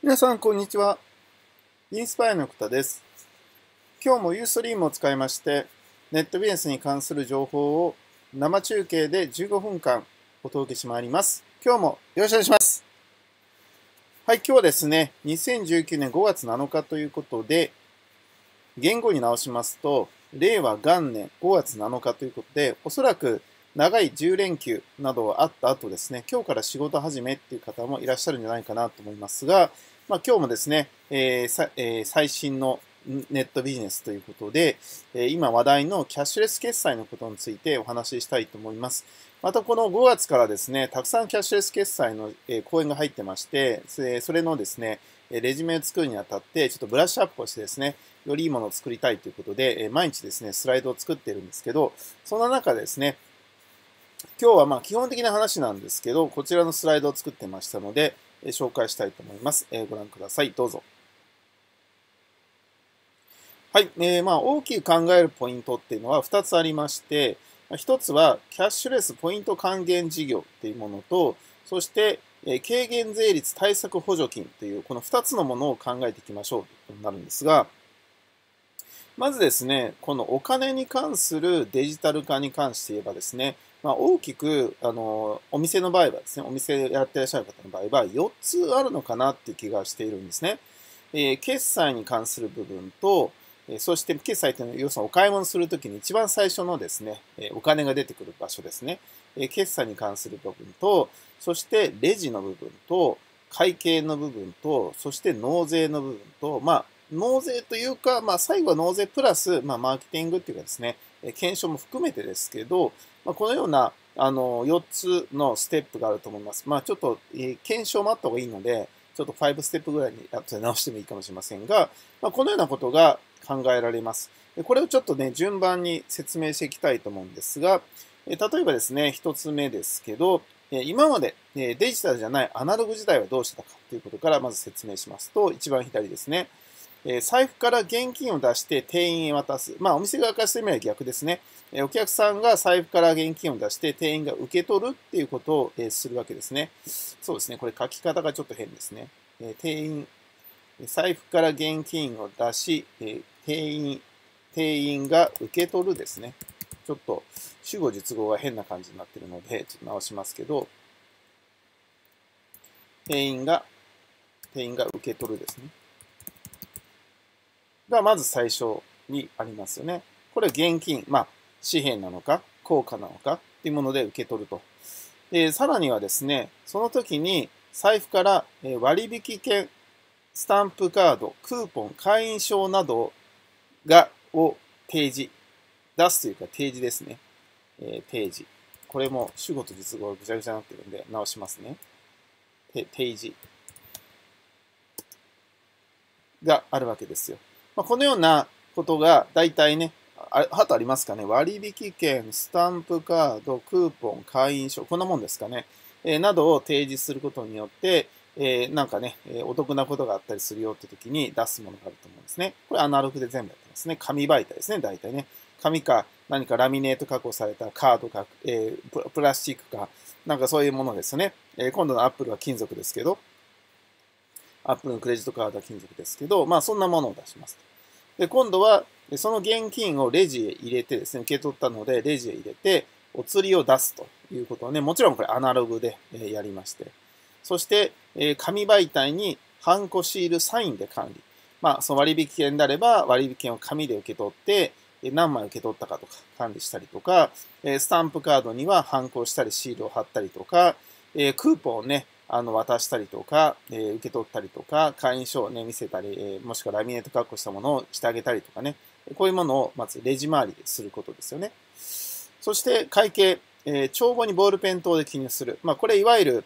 皆さん、こんにちは。インスパイアの方です。今日もユーストリームを使いまして、ネットビジネスに関する情報を生中継で15分間お届けしまいります。今日もよろしくお願いします。はい、今日はですね、2019年5月7日ということで、言語に直しますと、令和元年5月7日ということで、おそらく長い10連休などがあった後ですね、今日から仕事始めっていう方もいらっしゃるんじゃないかなと思いますが、今日もですね、最新のネットビジネスということで、今話題のキャッシュレス決済のことについてお話ししたいと思います。またこの5月からですね、たくさんキャッシュレス決済の講演が入ってまして、それのですね、レジュメを作るにあたって、ちょっとブラッシュアップをしてですね、よりいいものを作りたいということで、毎日ですね、スライドを作っているんですけど、そんな中でですね、今日は基本的な話なんですけど、こちらのスライドを作ってましたので、紹介したいと思います。ご覧ください。どうぞ。はい。大きく考えるポイントっていうのは2つありまして、1つはキャッシュレスポイント還元事業っていうものと、そして、軽減税率対策補助金という、この2つのものを考えていきましょうということになるんですが、まずですね、このお金に関するデジタル化に関して言えばですね、大きく、お店の場合はですね、お店やってらっしゃる方の場合は4つあるのかなっていう気がしているんですね。決済に関する部分と、そして決済というのは、要するにお買い物するときに一番最初のですね、お金が出てくる場所ですね。決済に関する部分と、そしてレジの部分と、会計の部分と、そして納税の部分と、納税というか、最後は納税プラス、マーケティングっていうかですね、検証も含めてですけど、このような4つのステップがあると思います。ちょっと、検証もあった方がいいので、ちょっと5ステップぐらいに後で直してもいいかもしれませんが、このようなことが考えられます。これをちょっとね、順番に説明していきたいと思うんですが、例えばですね、1つ目ですけど、今までデジタルじゃないアナログ時代はどうしたかということからまず説明しますと、一番左ですね。財布から現金を出して店員へ渡す。お店側からしてみれば逆ですね。お客さんが財布から現金を出して店員が受け取るっていうことをするわけですね。そうですね。これ書き方がちょっと変ですね。財布から現金を出し、店員が受け取るですね。ちょっと主語述語が変な感じになっているので、ちょっと直しますけど、店員が受け取るですね。がまず最初にありますよね。これは現金、紙幣なのか、硬貨なのかっていうもので受け取ると。さらにはですね、その時に財布から割引券、スタンプカード、クーポン、会員証などを提示、出すというか提示ですね。提示。これも主語と実語がぐちゃぐちゃになってるんで直しますね。提示があるわけですよ。このようなことが大体ね、あとありますかね。割引券、スタンプカード、クーポン、会員証、こんなもんですかね。などを提示することによって、お得なことがあったりするよって時に出すものがあると思うんですね。これアナログで全部やってますね。紙媒体ですね、大体ね。紙か何かラミネート加工されたカードか、プラスチックか、そういうものですね。今度のアップルは金属ですけど、アップルのクレジットカードは金属ですけど、そんなものを出します。で、今度は、その現金をレジへ入れてですね、受け取ったので、レジへ入れて、お釣りを出すということをね、もちろんこれアナログでやりまして、そして、紙媒体にハンコシールサインで管理。その割引券であれば、割引券を紙で受け取って、何枚受け取ったかとか管理したりとか、スタンプカードにはハンコをしたりシールを貼ったりとか、クーポンをね、渡したりとか、受け取ったりとか、会員証をね、見せたり、もしくはラミネート加工したものをしてあげたりとかね、こういうものをまずレジ回りですることですよね。そして会計、帳簿にボールペン等で記入する。これいわゆる、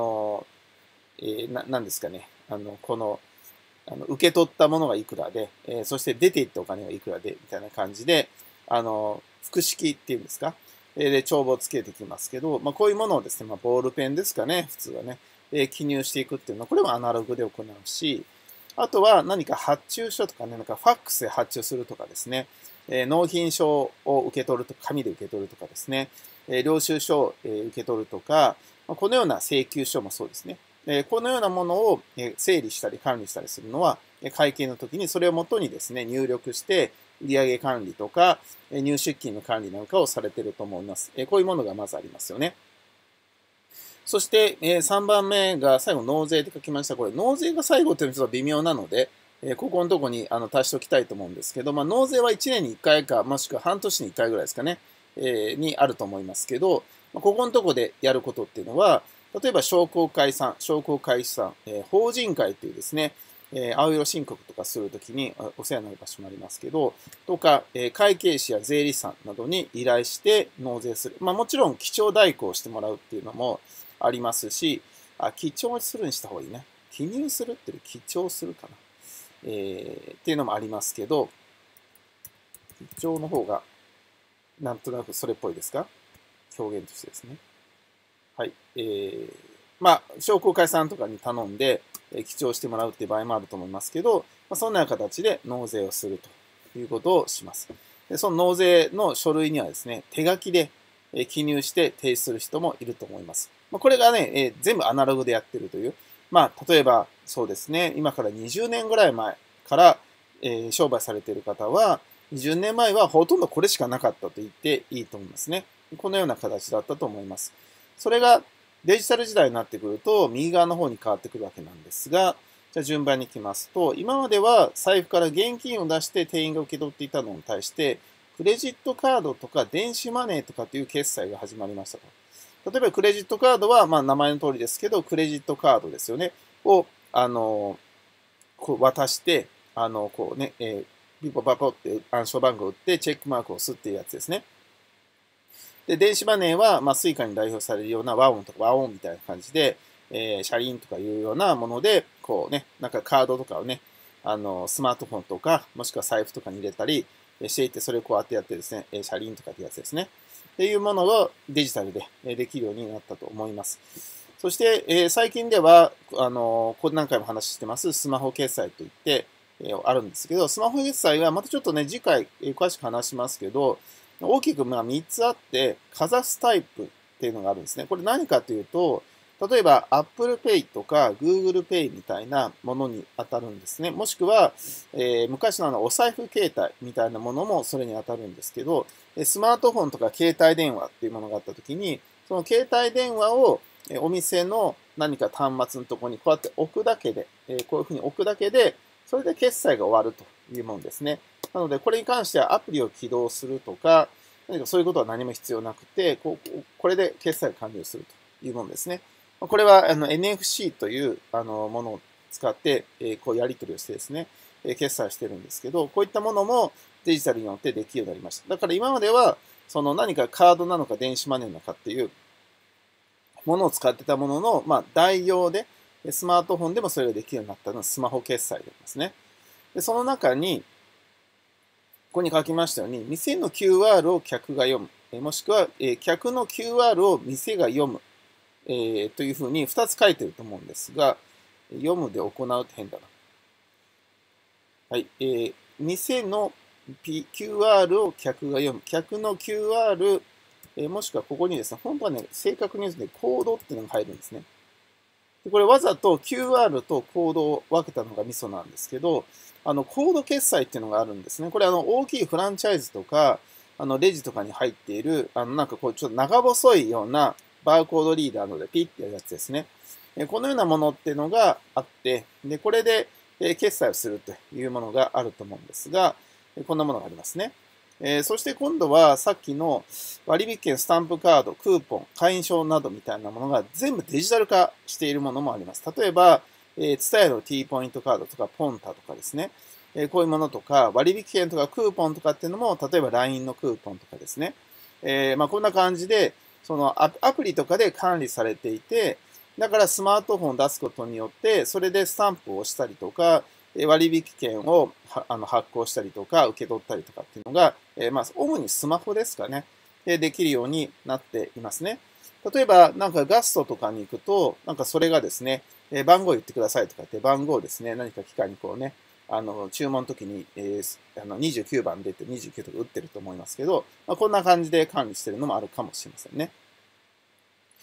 何ですかね、受け取ったものがいくらで、そして出ていったお金がいくらで、みたいな感じで、複式っていうんですか、で、帳簿をつけてきますけど、こういうものをですね、ボールペンですかね、普通はね、記入していくっていうのは、これはアナログで行うし、あとは何か発注書とかね、ファックスで発注するとかですね、納品書を受け取るとか、紙で受け取るとかですね、領収書を受け取るとか、このような請求書もそうですね。 このようなものを整理したり管理したりするのは、会計の時にそれをもとにですね、入力して、売上管理とか、入出金の管理なんかをされていると思います。こういうものがまずありますよね。そして、3番目が最後、納税って書きました。これ、納税が最後というのはちょっと微妙なので、ここのところに足しておきたいと思うんですけど、納税は1年に1回か、もしくは半年に1回ぐらいですかね、にあると思いますけど、ここのところでやることっていうのは、例えば商工会算、法人会というですね、青色申告とかするときにお世話になる場所もありますけど、とか、会計士や税理士さんなどに依頼して納税する。もちろん、記帳代行をしてもらうっていうのもありますし、記帳するにした方がいいね。記入するっていう記帳するかな。っていうのもありますけど、記帳の方がなんとなくそれっぽいですか？表現としてですね。はい。商工会さんとかに頼んで、記帳してもらうっていう場合もあると思いますけど、そんな形で納税をするということをします。でその納税の書類にはですね、手書きで記入して提出する人もいると思います。これがね、全部アナログでやってるという。例えば、そうですね、今から20年ぐらい前から、商売されている方は、20年前はほとんどこれしかなかったと言っていいと思いますね。このような形だったと思います。それがデジタル時代になってくると、右側の方に変わってくるわけなんですが、じゃあ順番に行きますと、今までは財布から現金を出して店員が受け取っていたのに対して、クレジットカードとか電子マネーとかという決済が始まりましたと。例えばクレジットカードは、名前の通りですけど、クレジットカードですよね。を、こう渡して、ピポパポって暗証番号を打ってチェックマークを押すっていうやつですね。で、電子マネーは、スイカに代表されるような和音とか和音みたいな感じで、車輪とかいうようなもので、こうね、なんかカードとかをね、スマートフォンとか、もしくは財布とかに入れたりしていて、それをこうやってやってですね、車輪とかってやつですね。っていうものをデジタルでできるようになったと思います。そして、最近では、これ何回も話してます、スマホ決済といって、あるんですけど、スマホ決済はまたちょっとね、次回、詳しく話しますけど、大きく3つあって、かざすタイプっていうのがあるんですね。これ何かというと、例えば Apple Pay とか Google Pay みたいなものに当たるんですね。もしくは、昔のお財布携帯みたいなものもそれに当たるんですけど、スマートフォンとか携帯電話っていうものがあったときに、その携帯電話をお店の何か端末のところにこうやって置くだけで、こういうふうに置くだけで、それで決済が終わるというものですね。なので、これに関してはアプリを起動するとか、何かそういうことは何も必要なくて、これで決済が完了するというものですね。これはNFC というものを使って、こうやり取りをしてですね、決済してるんですけど、こういったものもデジタルによってできるようになりました。だから今までは、その何かカードなのか電子マネーなのかっていうものを使ってたものの、代用で、スマートフォンでもそれができるようになったのはスマホ決済ですね。で、その中に、ここに書きましたように、店の QR を客が読む。もしくは、客の QR を店が読む。というふうに2つ書いてると思うんですが、読むで行うって変だな。はい。店の QR を客が読む。客の QR、もしくはここにですね、本当はね、正確に言うとね、コードっていうのが入るんですね。でこれわざと QR とコードを分けたのがミソなんですけど、コード決済っていうのがあるんですね。これ大きいフランチャイズとか、レジとかに入っている、なんかこう、ちょっと長細いようなバーコードリーダーのでピッてやるやつですね。このようなものっていうのがあって、で、これで決済をするというものがあると思うんですが、こんなものがありますね。そして今度はさっきの割引券、スタンプカード、クーポン、会員証などみたいなものが全部デジタル化しているものもあります。例えば、TSUTAYAの T ポイントカードとか、ポンタとかですね。こういうものとか、割引券とかクーポンとかっていうのも、例えば LINE のクーポンとかですね。こんな感じで、そのアプリとかで管理されていて、だからスマートフォンを出すことによって、それでスタンプを押したりとか、割引券を発行したりとか、受け取ったりとかっていうのが、主にスマホですかね、できるようになっていますね。例えば、なんかガストとかに行くと、なんかそれがですね、番号言ってくださいとかって番号をですね、何か機械にこうね、注文の時に、29番出て29とか打ってると思いますけど、こんな感じで管理してるのもあるかもしれませんね。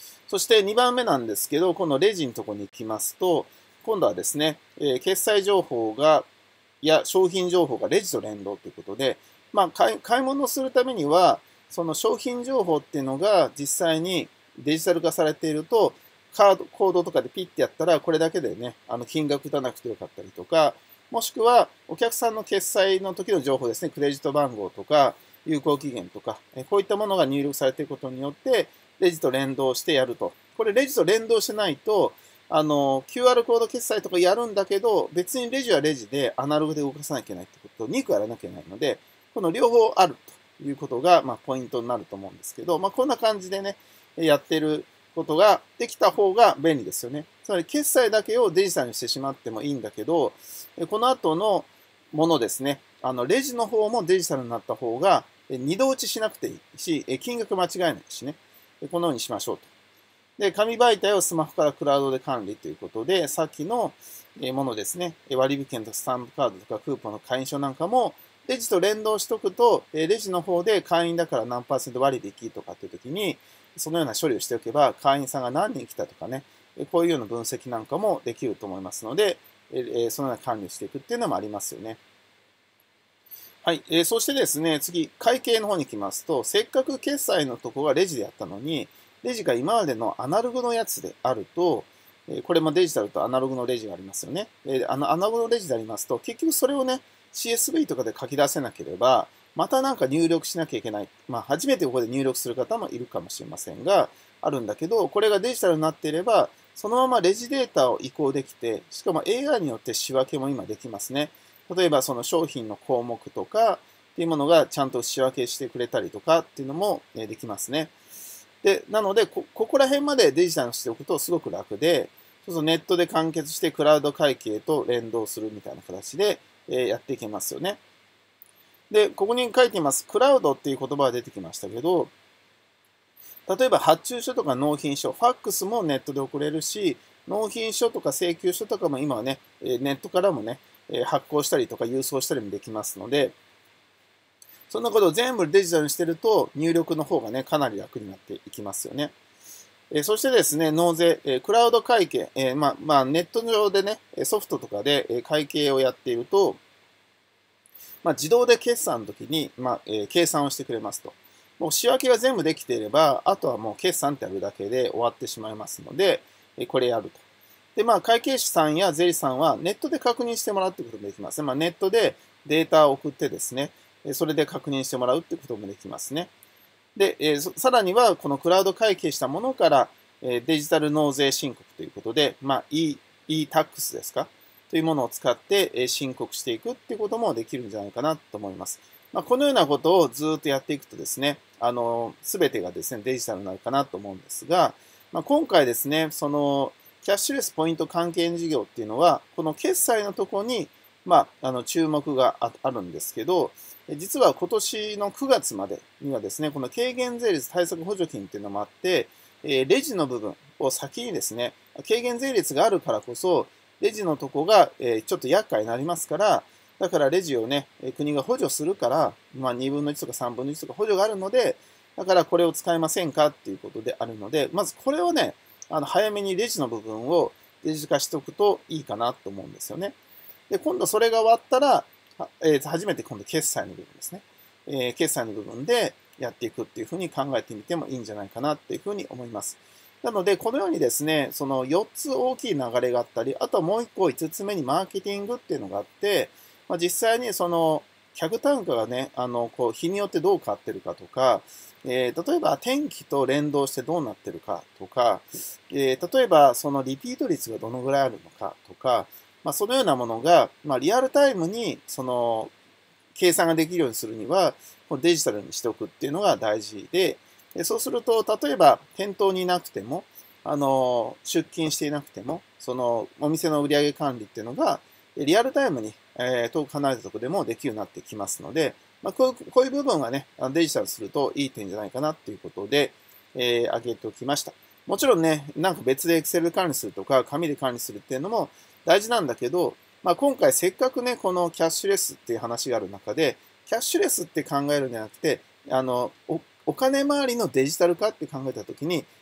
そして2番目なんですけど、このレジのところに行きますと、今度はですね、決済情報や商品情報がレジと連動ということで、買い物をするためには、その商品情報っていうのが実際にデジタル化されていると、コードとかでピッてやったら、これだけでね、金額打たなくてよかったりとか、もしくは、お客さんの決済の時の情報ですね、クレジット番号とか、有効期限とか、こういったものが入力されていることによって、レジと連動してやると。これ、レジと連動してないと、QR コード決済とかやるんだけど、別にレジはレジでアナログで動かさなきゃいけないってことと、2個やらなきゃいけないので、この両方あるということが、ポイントになると思うんですけど、こんな感じでね、やってることができた方が便利ですよね。つまり、決済だけをデジタルにしてしまってもいいんだけど、この後のものですね、レジの方もデジタルになった方が、二度打ちしなくていいし、金額間違えないしね、このようにしましょうと。で、紙媒体をスマホからクラウドで管理ということで、さっきのものですね、割引券とスタンプカードとかクーポンの会員証なんかも、レジと連動しとくと、レジの方で会員だから何%割引とかっていう時に、そのような処理をしておけば、会員さんが何人来たとかね、こういうような分析なんかもできると思いますので、そのような管理していくっていうのもありますよね。はい。そしてですね、次、会計の方に行きますと、せっかく決済のとこがレジでやったのに、レジが今までのアナログのやつであると、これもデジタルとアナログのレジがありますよね。アナログのレジでありますと、結局それをね、CSV とかで書き出せなければ、またなんか入力しなきゃいけない。初めてここで入力する方もいるかもしれませんが、あるんだけど、これがデジタルになっていれば、そのままレジデータを移行できて、しかも AI によって仕分けも今できますね。例えばその商品の項目とかっていうものがちゃんと仕分けしてくれたりとかっていうのもできますね。で、なので、ここら辺までデジタルにしておくとすごく楽で、そうそうネットで完結してクラウド会計と連動するみたいな形でやっていけますよね。で、ここに書いています。クラウドっていう言葉が出てきましたけど、例えば発注書とか納品書、ファックスもネットで送れるし、納品書とか請求書とかも今はね、ネットからもね、発行したりとか郵送したりもできますので、そんなことを全部デジタルにしてると入力の方がね、かなり楽になっていきますよね。そしてですね、納税、クラウド会計、ネット上でね、ソフトとかで会計をやっていると、自動で決算の時に、計算をしてくれますと。もう仕分けが全部できていれば、あとはもう決算ってやるだけで終わってしまいますので、これやると。で、会計士さんや税理士さんはネットで確認してもらうってこともできますね。ネットでデータを送ってですね、それで確認してもらうってこともできますね。で、さらには、このクラウド会計したものから、デジタル納税申告ということで、e-tax ですかというものを使って申告していくっていうこともできるんじゃないかなと思います。このようなことをずっとやっていくとですね、すべてがですね、デジタルになるかなと思うんですが、今回ですね、その、キャッシュレスポイント還元事業っていうのは、この決済のところに、注目があるんですけど、実は今年の9月までにはですね、この軽減税率対策補助金っていうのもあって、レジの部分を先にですね、軽減税率があるからこそ、レジのとこがちょっと厄介になりますから、だからレジをね、国が補助するから、2分の1とか3分の1とか補助があるので、だからこれを使いませんかっていうことであるので、まずこれをね、早めにレジの部分をデジ化しておくといいかなと思うんですよね。で、今度それが終わったら、初めて今度決済の部分ですね。決済の部分でやっていくっていうふうに考えてみてもいいんじゃないかなっていうふうに思います。なので、このようにですね、その4つ大きい流れがあったり、あとはもう1個5つ目にマーケティングっていうのがあって、実際にその客単価がね、日によってどう変わってるかとか、例えば天気と連動してどうなってるかとか、例えばそのリピート率がどのぐらいあるのかとか、そのようなものが、リアルタイムにその計算ができるようにするには、デジタルにしておくっていうのが大事で、そうすると、例えば店頭にいなくても、出勤していなくても、そのお店の売上管理っていうのが、リアルタイムに、遠く離れたところでもできるようになってきますので、こういう部分はね、デジタルするといい点じゃないかなっていうことで、挙げておきました。もちろんね、なんか別で Excel で管理するとか、紙で管理するっていうのも大事なんだけど、今回せっかくね、このキャッシュレスっていう話がある中で、キャッシュレスって考えるんじゃなくて、お金回りのデジタル化って考えたときに、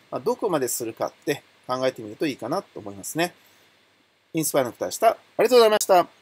どこまでするかって考えてみるといいかなと思いますね。インスパイアの方でした。ありがとうございました。